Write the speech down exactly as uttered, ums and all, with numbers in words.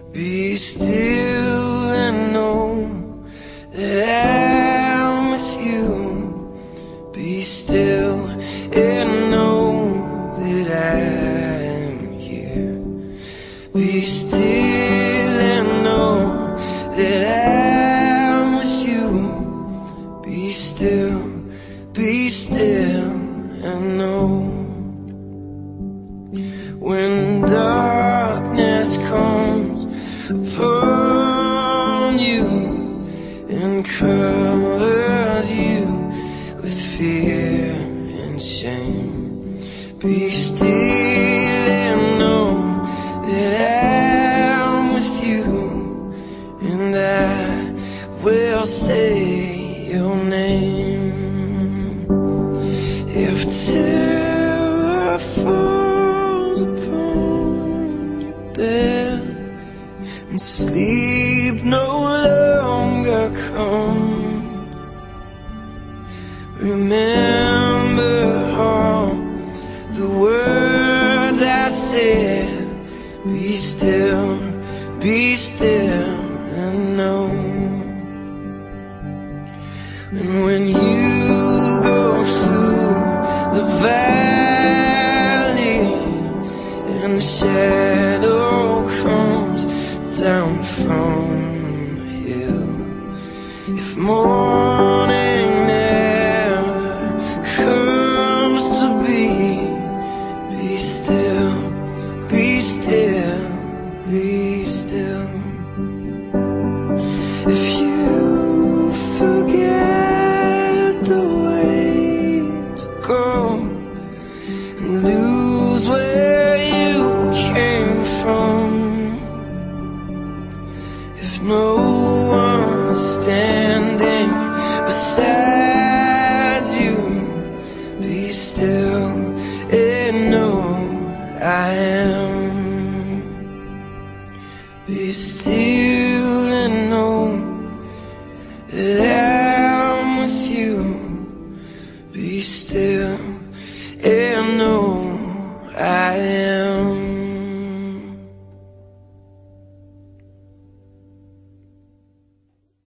Be still and know that I'm with you. Be still and know that I'm here. Be still and know that I'm with you. Be still, be still and know. When darkness comes upon you and covers you with fear and shame, be still and know that I'm with you, and I will say your name. If terror falls upon your bed and sleep no longer come, remember all the words I said. Be still, be still and know. And when you go through the valley and the shadow comes down from the hill, if morning never comes to be, be still, be still, be still. If you forget the way to go and lose where you came from, if no one is standing beside you, be still and know I am